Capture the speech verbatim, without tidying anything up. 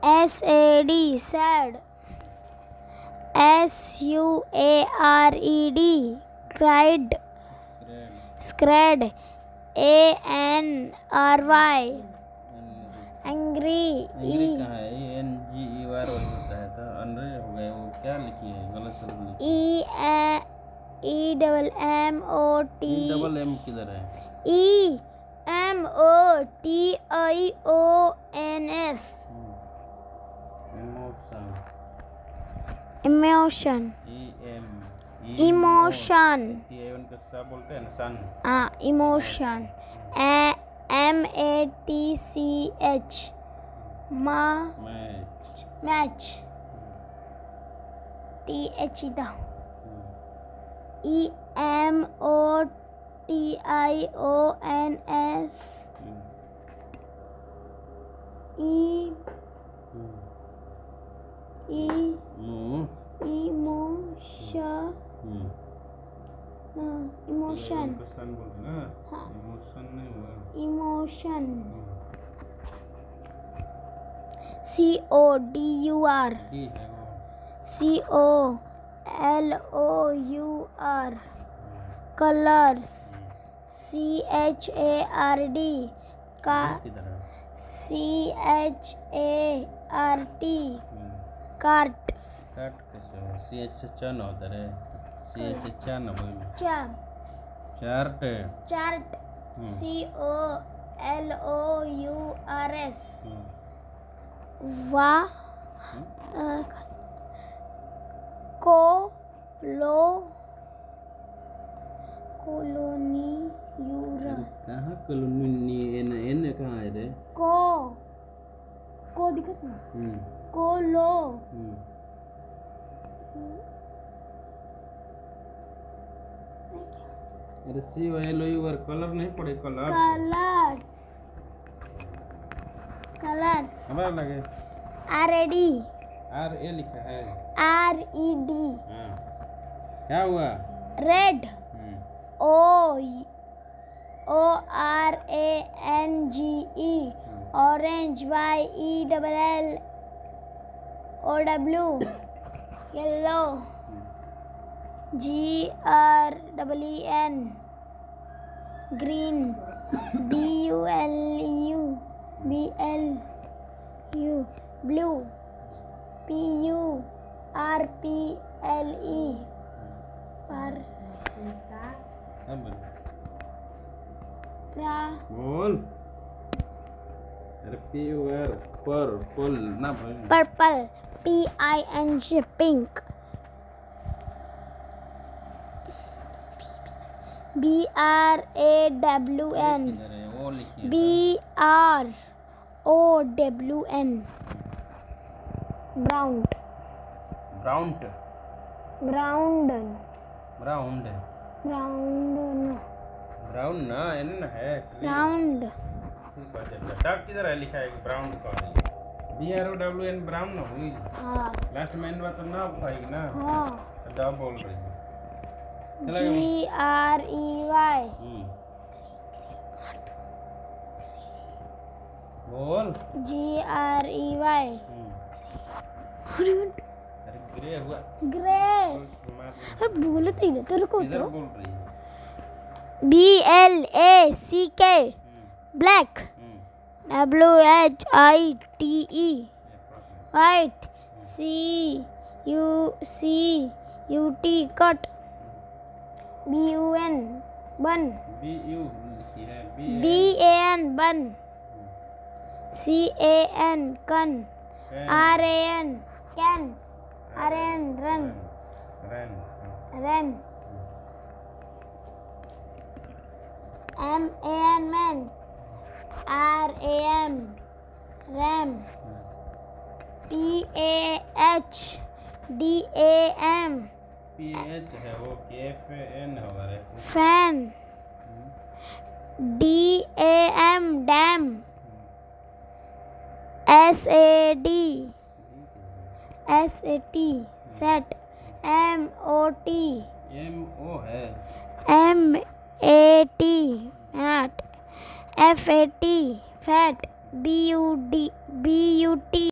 S A D sad. S U A R E D cried. Scred. A N R Y angry. Angry कहाँ है? A N G E R Y होता है तो अनरे हो गए। वो क्या लिखी है? गलत शब्द लिखी है। E E double M O T E double M किधर है? E M O T I O N S emotion. emotion E M emotion T I one का सा बोलते हैं ना, सन। हाँ emotion A M A T C H ma match. match T H ida E M O T I O N S E E मु emotion no emotion सन बोलते हैं ना। हाँ। इमोशन नहीं हुआ। emotion C O D U R D है वो। C O L O U R colors C H A R D का किधर है? C H A R T cart काट कैसे हो? सी एच से चन होता है। सी एच से चन बोल। chart chart. chart C O L O U R S वा को लो कॉलोनी यूरा कहाँ कॉलोनी? एन एन कहाँ है रे? को को दिखत ना हम्म को लो हम्म अरे C O L O U R colour नहीं पड़े? कलर कलर्स कलर्स हमारा लगे R A D R A लिखा है। आर ई डी हाँ क्या हुआ? रेड हम्म O O R A N G E orange Y E double L O W yellow G R double E N green B U L U B L U blue P U R P L E पर अब बोल। प्रा बोल। अरे P U are पर पुल ना भाई। Purple P I N K pink B R A W N किधर है? वो लिखिए। B R O W N brown brown brown brown है। brown ब्राउन ना एन है। brown ठीक बात है। डॉट किधर है? लिखा है ब्राउन का। B R O W N brown ना हुई। हाँ लास्ट में एन बात तो ना पाएगी ना। हाँ डॉट बोल रही है। G R E Y हम्म बोल। G R E Y अरे ग्रे हुआ। ग्रे मार। अरे बोले तो ही तेरे को किधर बोल रही है? B L A C K black W H I T E white C U C U T cut B U N bun B U लिखी है। B A N bun C A N can R A N can R A N run run run M A N man R A M ram P A H D A M P H है वो। के F N होगा रे। fan D A M dam S A D S A T set M O T M O है। M A T mat F A T fat B U D B U T